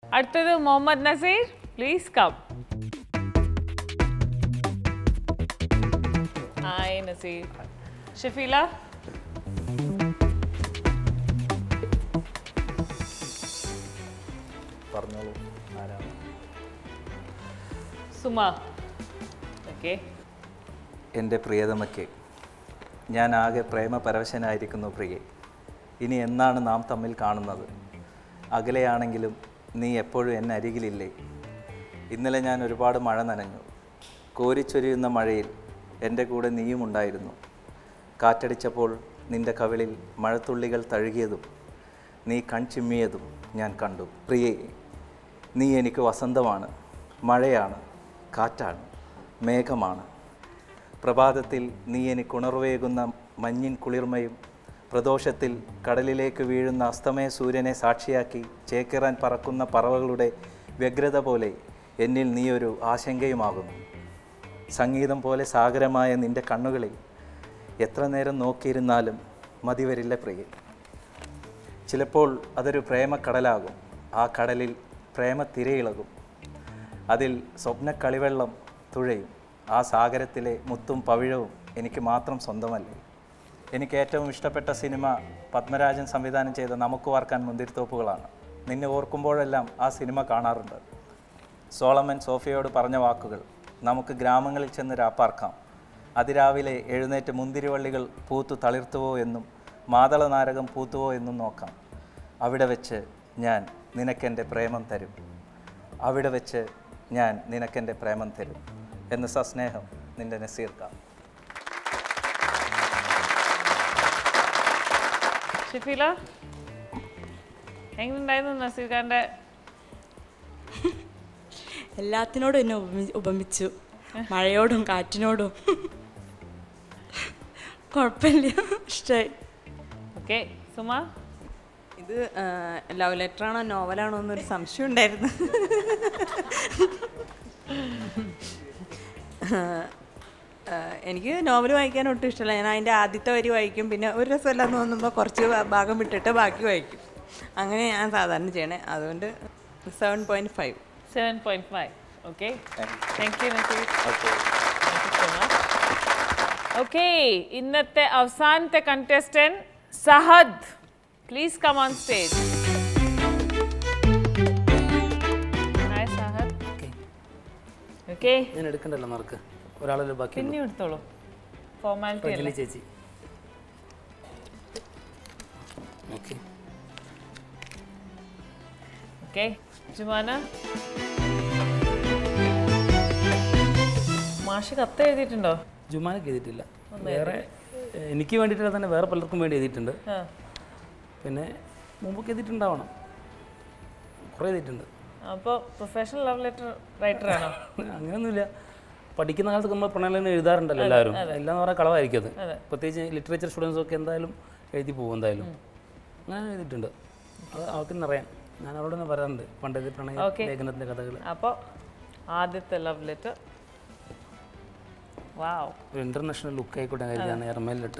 അടുത്തത് Muhammad Naseer. Please come. Hi Naseer. Shafeela. പറഞ്ഞോളൂ ആരാണ്? സുമ. ഓക്കെ. എൻ്റെ പ്രിയതമയ്ക്ക് ഞാൻ ആകെ പ്രേമപരവശനായിരിക്കുന്നു പ്രിയെ. ഇനി എന്നാണ് നാം തമ്മിൽ കാണുന്നത്? അകലെയാണെങ്കിലും നീ എപ്പോഴും എന്നെ അരികിലില്ലേ? ഇന്നലെ ഞാൻ ഒരുപാട് മഴ നനഞ്ഞു. കോരിച്ചൊരിയുന്ന മഴയിൽ എൻ്റെ കൂടെ നീയും ഉണ്ടായിരുന്നു. കാറ്റടിച്ചപ്പോൾ നിൻ്റെ കവിളിൽ മഴത്തുള്ളികൾ തഴുകിയതും നീ കൺചിമ്മിയതും ഞാൻ കണ്ടു. പ്രിയേ, നീ എനിക്ക് വസന്തമാണ്, മഴയാണ്, കാറ്റാണ്, മേഘമാണ്. പ്രഭാതത്തിൽ നീ എനിക്ക് ഉണർവേകുന്ന മഞ്ഞിൻ കുളിർമയും പ്രദോഷത്തിൽ കടലിലേക്ക് വീഴുന്ന അസ്തമയ സൂര്യനെ സാക്ഷിയാക്കി ചേക്കിറാൻ പറക്കുന്ന പറവകളുടെ വ്യഗ്രത പോലെ എന്നിൽ നീ ഒരു ആശങ്കയുമാകുന്നു. സംഗീതം പോലെ സാഗരമായ നിൻ്റെ കണ്ണുകളിൽ എത്ര നേരം നോക്കിയിരുന്നാലും മതിവരില്ല പ്രിയ. ചിലപ്പോൾ അതൊരു പ്രേമക്കടലാകും. ആ കടലിൽ പ്രേമത്തിരയിളകും. അതിൽ സ്വപ്ന കളിവെള്ളം തുഴയും. ആ സാഗരത്തിലെ മുത്തും പവിഴവും എനിക്ക് മാത്രം സ്വന്തമല്ലേ. എനിക്ക് ഏറ്റവും ഇഷ്ടപ്പെട്ട സിനിമ പത്മരാജൻ സംവിധാനം ചെയ്ത നമുക്ക് വാർക്കാൻ മുന്തിരിത്തോപ്പുകളാണ്. നിന്നെ ഓർക്കുമ്പോഴെല്ലാം ആ സിനിമ കാണാറുണ്ട്. സോളമൻ സോഫിയയോട് പറഞ്ഞ വാക്കുകൾ, നമുക്ക് ഗ്രാമങ്ങളിൽ ചെന്ന് രാപ്പാർക്കാം, അതിരാവിലെ എഴുന്നേറ്റ് മുന്തിരിവള്ളികൾ പൂത്തു തളിർത്തുവോ എന്നും മാതള നാരകം പൂത്തുവോ എന്നും നോക്കാം. അവിടെ വെച്ച് ഞാൻ നിനക്കെൻ്റെ പ്രേമം തരും. അവിടെ വെച്ച് ഞാൻ നിനക്കെൻ്റെ പ്രേമം തരും എന്ന് സസ്നേഹം നിൻ്റെ നസീർക്ക. ഷഫീല, എങ്ങനെയുണ്ടായിരുന്നു നസീർ ഖാൻ്റെ? എല്ലാത്തിനോടും എന്നെ ഉപമിച്ചു, മഴയോടും കാറ്റിനോടും. കുഴപ്പമില്ല, ഇഷ്ടമായി. ഓക്കെ. സുമ, ഇത് ലവ് ലെറ്ററാണോ നോവലാണോ എന്നൊരു സംശയം ഉണ്ടായിരുന്നു. എനിക്ക് നോവൽ വായിക്കാൻ ഒട്ടും ഇഷ്ടമല്ല. ഞാൻ അതിൻ്റെ ആദ്യത്തെ വരി വായിക്കും, പിന്നെ ഒരു രസമല്ലെന്ന് തോന്നുമ്പോൾ കുറച്ച് ഭാഗം വിട്ടിട്ട് ബാക്കി വായിക്കും. അങ്ങനെ ഞാൻ സാധാരണ ചെയ്യണേ. അതുകൊണ്ട് 7.5. 7.5. Okay. Thank you Naseer. Okay, ഇന്നത്തെ അവസാനത്തെ contestant Sahad. Please come on stage. Hi Sahad. Okay, ഞാൻ എടുക്കണ്ടല്ലോ മാർക്ക്, ഒരാളെ ബാക്കി. പിന്നെ എടുത്തോളൂ, ഫോർമാലിറ്റി അല്ലേ ചേച്ചി. Okay okay. ജുമാന, മാഷ് കത്ത് എഴുതിയിട്ടുണ്ടോ? ജുമാനക്ക് എഴുതിയിട്ടില്ല. വേറെ എനിക്ക് വേണ്ടിയിട്ടില്ല, തന്നെ വേറെ പലർക്കും വേണ്ടി എഴുതിയിട്ടുണ്ട്. പിന്നെ മുമ്പൊക്കെ എഴുതിയിട്ടുണ്ടാവണം, കുറേ എഴുതിയിട്ടുണ്ട്. അപ്പോൾ പ്രൊഫഷണൽ ലവ് ലെറ്റർ റൈറ്റർ ആണോ? അങ്ങനെയൊന്നുമില്ല. പഠിക്കുന്ന കാലത്ത് നമ്മൾ പ്രണയം എഴുതാറുണ്ടല്ലോ എല്ലാവരും. എല്ലാം എന്ന് പറഞ്ഞാൽ കളവായിരിക്കും അത്. പ്രത്യേകിച്ച് ലിറ്ററേച്ചർ സ്റ്റുഡൻസൊക്കെ എന്തായാലും എഴുതി പോകും എന്തായാലും. അങ്ങനെ എഴുതിയിട്ടുണ്ട്. അത് അവർക്കെന്നറിയാം. ഞാൻ അവരോട് തന്നെ പറയാറുണ്ട് പണ്ടത്തെ പ്രണയ ലേഖനത്തിൻ്റെ കഥകൾ. അപ്പോൾ ആദ്യത്തെ ലവ് ലെറ്റർ. വാവ്, ഒരു ഇൻ്റർനാഷണൽ ലുക്കായിക്കോട്ടെ ഞാൻ എർമയിലിട്ട്.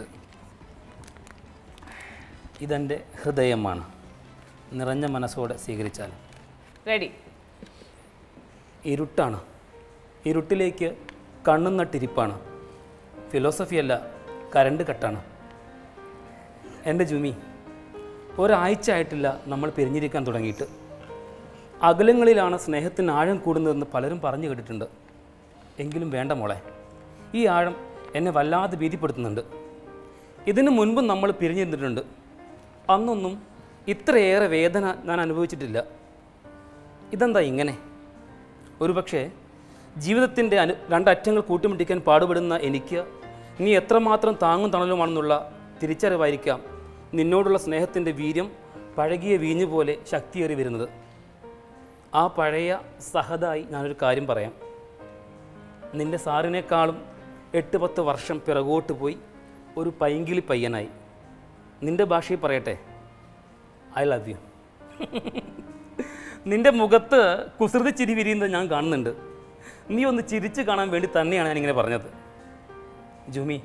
ഇതെൻ്റെ ഹൃദയമാണ്, നിറഞ്ഞ മനസ്സോടെ സ്വീകരിച്ചാൽ. റെഡി. ഇരുട്ടാണ്, ഇരുട്ടിലേക്ക് കണ്ണും നട്ടിരിപ്പാണ്. ഫിലോസഫിയല്ല, കരണ്ട് കട്ടാണ്. എൻ്റെ ജുമി, ഒരാഴ്ച ആയിട്ടില്ല നമ്മൾ പിരിഞ്ഞിരിക്കാൻ തുടങ്ങിയിട്ട്. അകലങ്ങളിലാണ് സ്നേഹത്തിന് ആഴം കൂടുന്നതെന്ന് പലരും പറഞ്ഞു കേട്ടിട്ടുണ്ട്. എങ്കിലും വേണ്ട മോളെ, ഈ ആഴം എന്നെ വല്ലാതെ ഭീതിപ്പെടുത്തുന്നുണ്ട്. ഇതിനു മുൻപും നമ്മൾ പിരിഞ്ഞിരുന്നിട്ടുണ്ട്. അന്നൊന്നും ഇത്രയേറെ വേദന ഞാൻ അനുഭവിച്ചിട്ടില്ല. ഇതെന്താ ഇങ്ങനെ? ഒരുപക്ഷെ ജീവിതത്തിൻ്റെ രണ്ടറ്റങ്ങൾ കൂട്ടിമുട്ടിക്കാൻ പാടുപെടുന്ന എനിക്ക് നീ എത്രമാത്രം താങ്ങും തണലുമാണെന്നുള്ള തിരിച്ചറിവായിരിക്കാം നിന്നോടുള്ള സ്നേഹത്തിൻ്റെ വീര്യം പഴകിയ വീഞ്ഞു പോലെ ശക്തിയേറി വരുന്നത്. ആ പഴയ സഹതായി ഞാനൊരു കാര്യം പറയാം. നിൻ്റെ സാറിനേക്കാളും 8-10 വർഷം പിറകോട്ട് പോയി ഒരു പൈങ്കിളി പയ്യനായി. നിൻ്റെ ഭാഷയിൽ പറയട്ടെ, ഐ ലവ് യു. നിൻ്റെ മുഖത്ത് കുസൃതി ചിരി വിരിയുന്നത് ഞാൻ കാണുന്നുണ്ട്. നീ ഒന്ന് ചിരിച്ച് കാണാൻ വേണ്ടി തന്നെയാണ് ഞാനിങ്ങനെ പറഞ്ഞത്. ജുമി,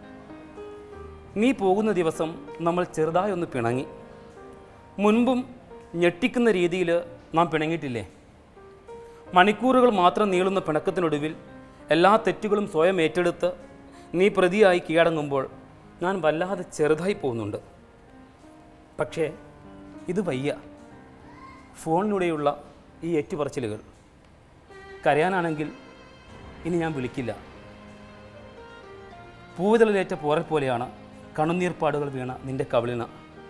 നീ പോകുന്ന ദിവസം നമ്മൾ ചെറുതായി ഒന്ന് പിണങ്ങി. മുൻപും ഞെട്ടിക്കുന്ന രീതിയിൽ നാം പിണങ്ങിയിട്ടില്ലേ? മണിക്കൂറുകൾ മാത്രം നീളുന്ന പിണക്കത്തിനൊടുവിൽ എല്ലാ തെറ്റുകളും സ്വയം ഏറ്റെടുത്ത് നീ പ്രതിയായി കീഴടങ്ങുമ്പോൾ ഞാൻ വല്ലാതെ ചെറുതായി പോകുന്നുണ്ട്. പക്ഷേ ഇത് വയ്യ. ഫോണിലൂടെയുള്ള ഈ ഏറ്റുപറച്ചിലുകൾ. കരയാനാണെങ്കിൽ ഇനി ഞാൻ വിളിക്കില്ല. പൂവിതളിലേറ്റ പോറൽ പോലെയാണ് കണ്ണുനീർപ്പാടുകൾ വീണ നിൻ്റെ കവിളിന.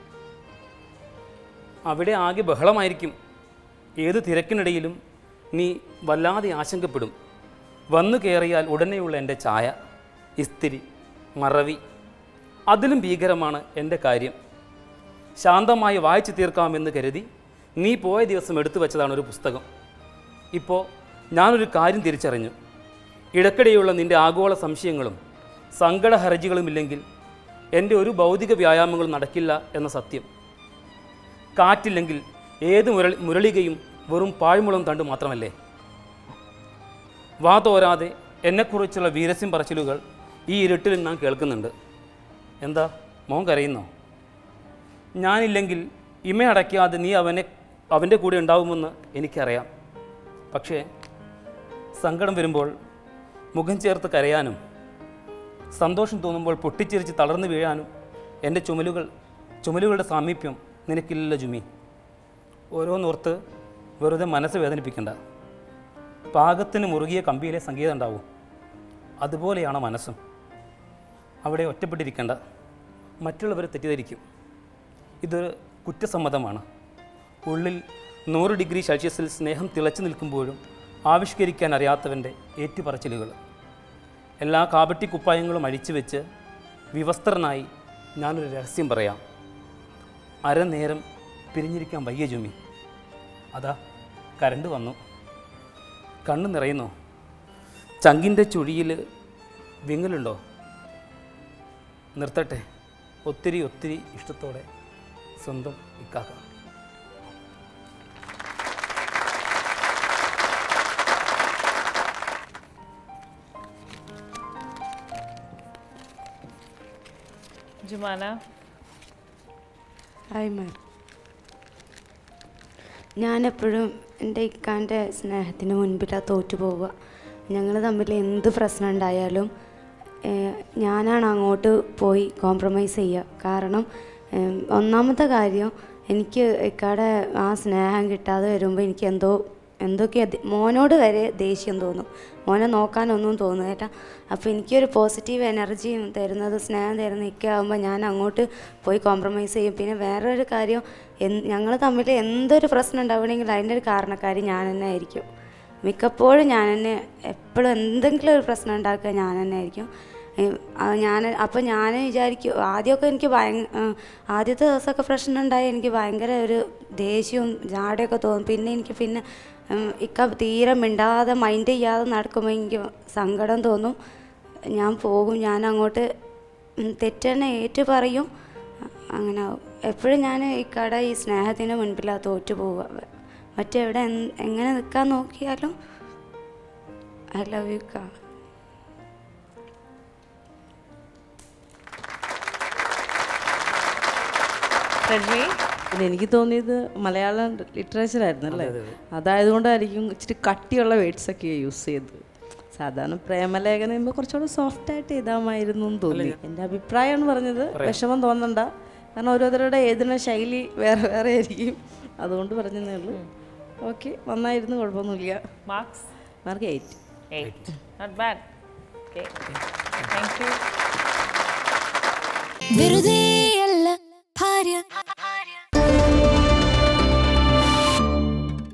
അവിടെ ആകെ ബഹളമായിരിക്കും. ഏത് തിരക്കിനിടയിലും നീ വല്ലാതെ ആശങ്കപ്പെടും. വന്നു കയറിയാൽ ഉടനെയുള്ള എൻ്റെ ചായ, ഇസ്തിരി, മറവി. അതിലും ഭീകരമാണ് എൻ്റെ കാര്യം. ശാന്തമായി വായിച്ചു തീർക്കാമെന്ന് കരുതി നീ പോയ ദിവസം എടുത്തു വെച്ചതാണ് ഒരു പുസ്തകം. ഇപ്പോൾ ഞാനൊരു കാര്യം തിരിച്ചറിഞ്ഞു. ഇടയ്ക്കിടെയുള്ള നിൻ്റെ ആഗോള സംശയങ്ങളും സങ്കടഹർജികളുമില്ലെങ്കിൽ എൻ്റെ ഒരു ഭൗതിക വ്യായാമങ്ങളും നടക്കില്ല എന്ന സത്യം. കാറ്റില്ലെങ്കിൽ ഏത് മുരളികയും വെറും പാഴ്മുളം തണ്ട് മാത്രമല്ലേ? വാ തോരാതെ എന്നെക്കുറിച്ചുള്ള വീരസ്യം പറച്ചിലുകൾ ഈ ഇരുട്ടിൽ ഞാൻ കേൾക്കുന്നുണ്ട്. എന്താ മോൻ കരയുന്നോ? ഞാനില്ലെങ്കിൽ ഇമയടയ്ക്കാതെ നീ അവൻ്റെ കൂടെ ഉണ്ടാവുമെന്ന് എനിക്കറിയാം. പക്ഷേ സങ്കടം വരുമ്പോൾ മുഖം ചേർത്ത് കരയാനും സന്തോഷം തോന്നുമ്പോൾ പൊട്ടിച്ചിരിച്ച് തളർന്നു വീഴാനും എൻ്റെ ചുമലുകളുടെ സാമീപ്യം നിനക്കില്ലല്ലോ ജുമി. ഓരോന്നോർത്ത് വെറുതെ മനസ്സ് വേദനിപ്പിക്കണ്ട. പാകത്തിന് മുറുകിയ കമ്പിയിലെ സംഗീതം ഉണ്ടാവും. അതുപോലെയാണ് മനസ്സും. അവിടെ ഒറ്റപ്പെട്ടിരിക്കേണ്ട. മറ്റുള്ളവർ തെറ്റിദ്ധരിക്കും. ഇതൊരു കുറ്റസമ്മതമാണ്. ഉള്ളിൽ 100 ഡിഗ്രി സെൽഷ്യസിൽ സ്നേഹം തിളച്ചു നിൽക്കുമ്പോഴും ആവിഷ്കരിക്കാൻ അറിയാത്തവൻ്റെ ഏറ്റുപറച്ചിലുകൾ. എല്ലാ കാപട്ടിക്കുപ്പായങ്ങളും അഴിച്ചു വെച്ച് വിവസ്ത്രനായി ഞാനൊരു രഹസ്യം പറയാം. അരനേരം പിരിഞ്ഞിരിക്കാൻ വയ്യ ജുമി. അതാ കരണ്ട് വന്നു. കണ്ണ് നിറയുന്നോ? ചങ്കിൻ്റെ ചുഴിയിൽ വിങ്ങലുണ്ടോ? നിർത്തട്ടെ. ഒത്തിരി ഒത്തിരി ഇഷ്ടത്തോടെ സ്വന്തം ഇക്കാക്ക. ജുമാന. Hi ma'am. ഞാനെപ്പോഴും എൻ്റെ ഇക്കാൻ്റെ സ്നേഹത്തിന് മുൻപിലാണ് തോറ്റു പോവുക. ഞങ്ങൾ തമ്മിൽ എന്ത് പ്രശ്നം ഉണ്ടായാലും ഞാനാണ് അങ്ങോട്ട് പോയി കോംപ്രമൈസ് ചെയ്യുക. കാരണം ഒന്നാമത്തെ കാര്യം, എനിക്ക് ഇക്കാടെ ആ സ്നേഹം കിട്ടാതെ വരുമ്പോൾ എനിക്ക് എന്തൊക്കെയാ മോനോട് വരെ ദേഷ്യം തോന്നും. മോനെ നോക്കാനൊന്നും തോന്നുകയില്ല. അപ്പോൾ എനിക്കൊരു പോസിറ്റീവ് എനർജിയും തരുന്നത്, സ്നേഹം തരുന്ന ഇക്കാവുമ്പോൾ ഞാൻ അങ്ങോട്ട് പോയി കോംപ്രമൈസ് ചെയ്യും. പിന്നെ വേറൊരു കാര്യം, ഞങ്ങൾ തമ്മിൽ എന്തൊരു പ്രശ്നം ഉണ്ടാവണമെങ്കിൽ അതിൻ്റെ ഒരു കാരണക്കാരി ഞാൻ തന്നെ ആയിരിക്കും. മിക്കപ്പോഴും ഞാൻ തന്നെ, എപ്പോഴും എന്തെങ്കിലും ഒരു പ്രശ്നം ഉണ്ടാക്കുക ഞാൻ തന്നെ ആയിരിക്കും. അപ്പോൾ ഞാൻ വിചാരിക്കും, ആദ്യമൊക്കെ എനിക്ക് ആദ്യത്തെ ദിവസമൊക്കെ പ്രശ്നം ഉണ്ടായി എനിക്ക് ഭയങ്കര ഒരു ദേഷ്യവും ജാടയൊക്കെ തോന്നും. പിന്നെ എനിക്ക് ഇക്ക തീരെ മിണ്ടാതെ മൈൻഡ് ചെയ്യാതെ നടക്കുമ്പോൾ എനിക്ക് സങ്കടം തോന്നും. ഞാൻ പോകും, ഞാൻ അങ്ങോട്ട് തെറ്റെന്നെ ഏറ്റു പറയും. അങ്ങനെ എപ്പോഴും ഞാൻ ഇക്കടെ ഈ സ്നേഹത്തിന് മുൻപിലാണ് തോറ്റു പോവുക. മറ്റെവിടെ എങ്ങനെ നിൽക്കാൻ നോക്കിയാലും ഐ ലവ് യു കാ. പിന്നെ എനിക്ക് തോന്നിയത് മലയാളം ലിറ്ററേച്ചർ ആയിരുന്നല്ലേ, അതായതുകൊണ്ടായിരിക്കും ഇച്ചിരി കട്ടിയുള്ള വേർഡ്സൊക്കെ യൂസ് ചെയ്തത്. സാധാരണ പ്രേമലേഖനം ചെയ്യുമ്പോൾ കുറച്ചുകൂടെ സോഫ്റ്റായിട്ട് എഴുതാമായിരുന്നു എന്ന് തോന്നി. എൻ്റെ അഭിപ്രായമാണ് പറഞ്ഞത്. വിഷമം തോന്നണ്ട, കാരണം ഓരോരുത്തരുടെ എഴുതുന്ന ശൈലി വേറെ വേറെ ആയിരിക്കും. അതുകൊണ്ട് പറഞ്ഞതേ ഉള്ളൂ. ഓക്കെ, നന്നായിരുന്നു, കുഴപ്പമൊന്നുമില്ല. Mark 8. Not bad. Okay. Thank you. വെറുതെ അല്ല ഭാര്യ